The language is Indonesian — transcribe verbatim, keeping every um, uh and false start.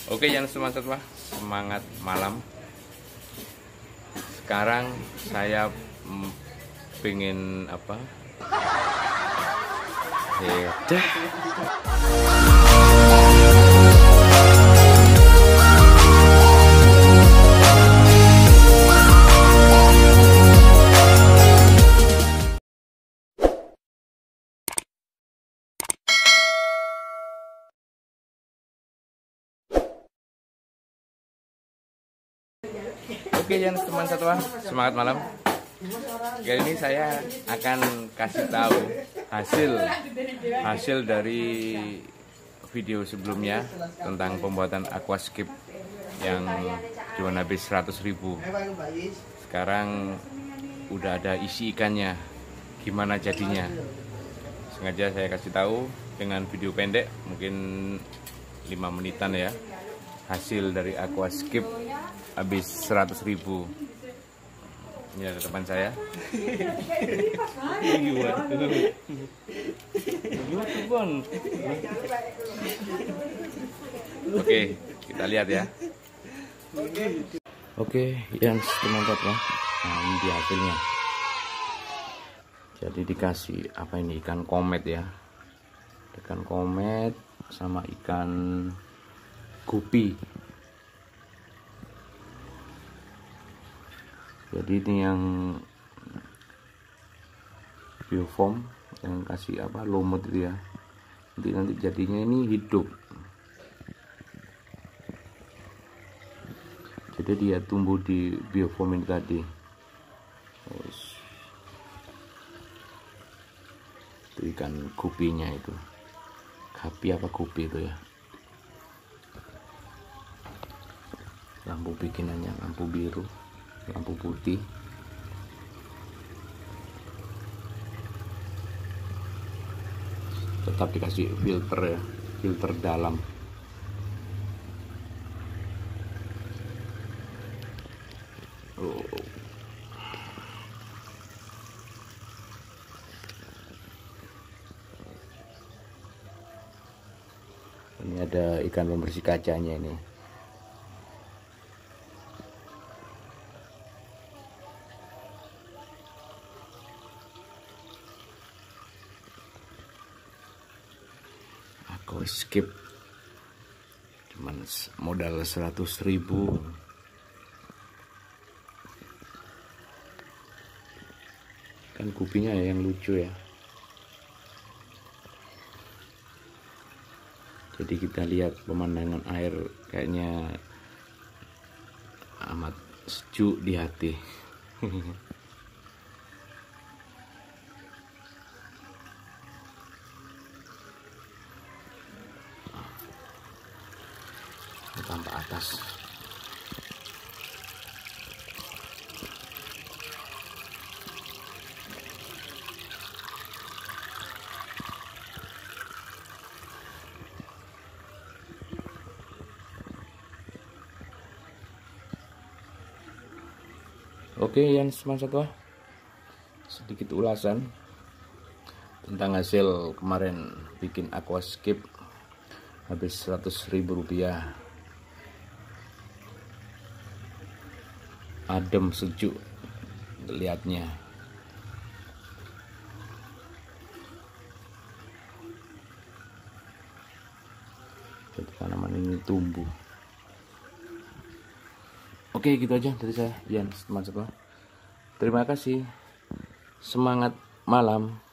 Oke, yang semangat Pak, semangat malam. Sekarang saya mm, pengen apa? Hedah. Oke, yang teman satwa, semangat malam. Kali ini saya akan kasih tahu hasil hasil dari video sebelumnya tentang pembuatan aquascape yang cuma habis seratus ribu. Sekarang udah ada isi ikannya, gimana jadinya. Sengaja saya kasih tahu dengan video pendek, mungkin lima menitan ya. Hasil dari aquascape habis seratus ribu. Ini ada teman saya. Oke, kita lihat ya. Oke, yang teman-teman, nah ini dia hasilnya. Jadi dikasih apa ini, ikan komet ya, ikan komet sama ikan gupi. Jadi ini yang biofoam yang kasih apa lumut itu ya. Nanti nanti jadinya ini hidup. Jadi dia tumbuh di biofoam ini tadi. Itu ikan gupinya itu. Gapi apa gupi itu ya. Lampu bikinannya lampu biru, lampu putih. Tetap dikasih filter ya, filter dalam. Oh. Ini ada ikan pembersih kacanya ini. Aquascape cuman modal seratus ribu. Kan gupinya yang lucu ya. Jadi kita lihat pemandangan air kayaknya amat sejuk di hati. Tampak atas. Oke, yang semangat wah, sedikit ulasan tentang hasil kemarin bikin aquascape habis seratus ribu rupiah. Adem sejuk lihatnya. Jadi tanaman ini tumbuh. Oke, gitu aja dari saya, Yan teman-teman. Terima kasih. Semangat malam.